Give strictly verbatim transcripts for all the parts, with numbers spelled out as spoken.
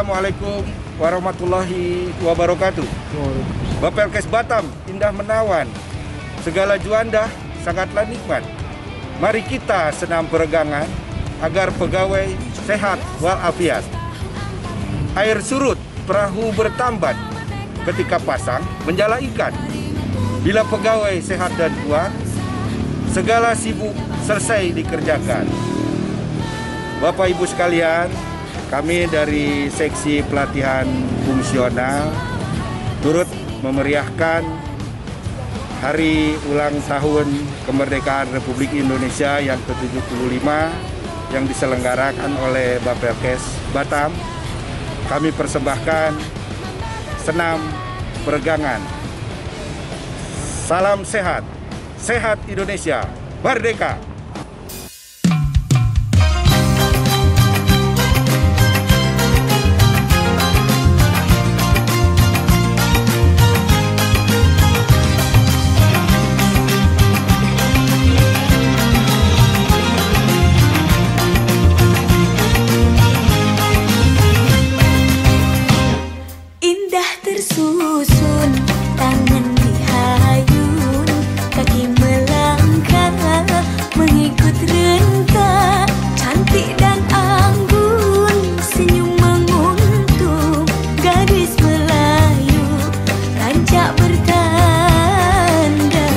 Assalamualaikum warahmatullahi wabarakatuh. Bapelkes Batam, indah menawan, segala juanda sangatlah nikmat. Mari kita senam peregangan agar pegawai sehat walafiat. Air surut, perahu bertambat, ketika pasang menjala ikan. Bila pegawai sehat dan kuat, segala sibuk selesai dikerjakan. Bapak Ibu sekalian, kami dari Seksi Pelatihan Fungsional turut memeriahkan Hari Ulang Tahun Kemerdekaan Republik Indonesia yang ke tujuh puluh lima yang diselenggarakan oleh Bapelkes Batam. Kami persembahkan senam peregangan. Salam sehat, sehat Indonesia, merdeka! Tersusun, tangan dihayun, kaki melangkah, mengikut rentah, cantik dan anggun, senyum menguntung, gadis Melayu, rancak bertanda,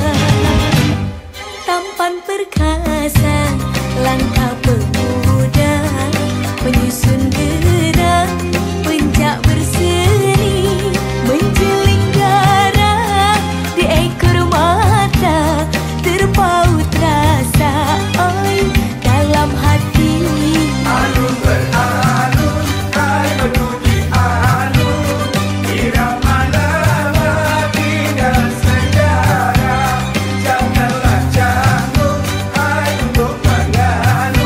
tampan perkasa, langkah pemuda, menyusun gerak, pencak berseri, menjeling darah di ekor mata, terpaut rasa oi dalam hati. Alun beralun, hai menunjuk alun, irama lama tinggal sejarah. Janganlah canggung, hai untuk mengalu,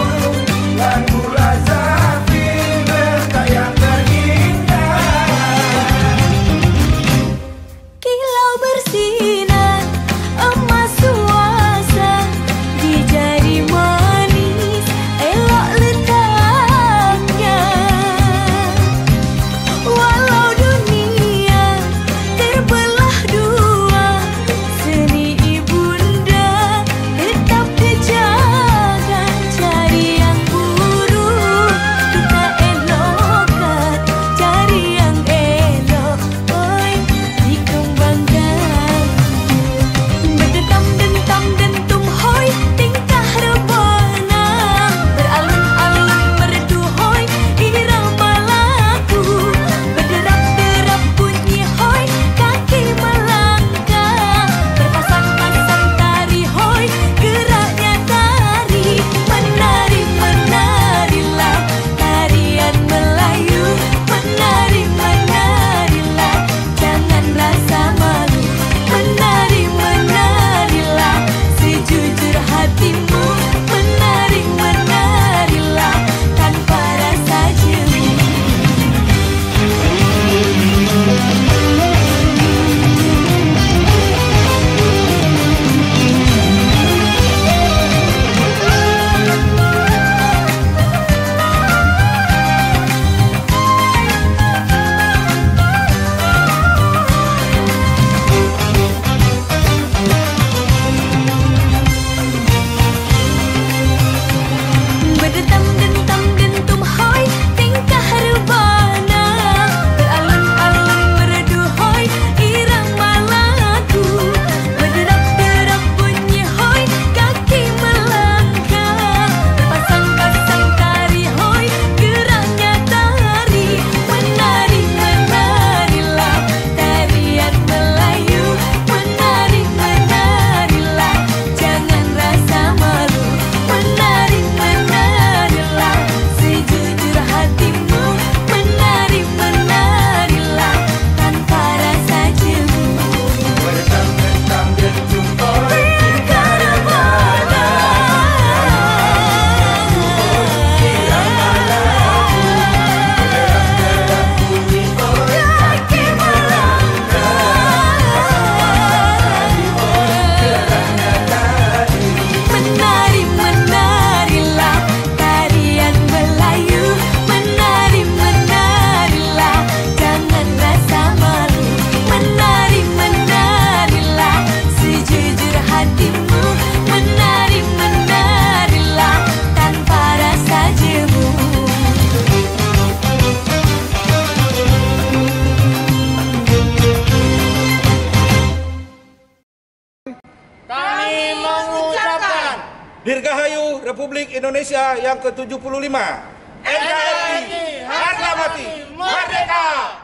Dirgahayu Republik Indonesia yang ke tujuh puluh lima. N K R I harga mati merdeka.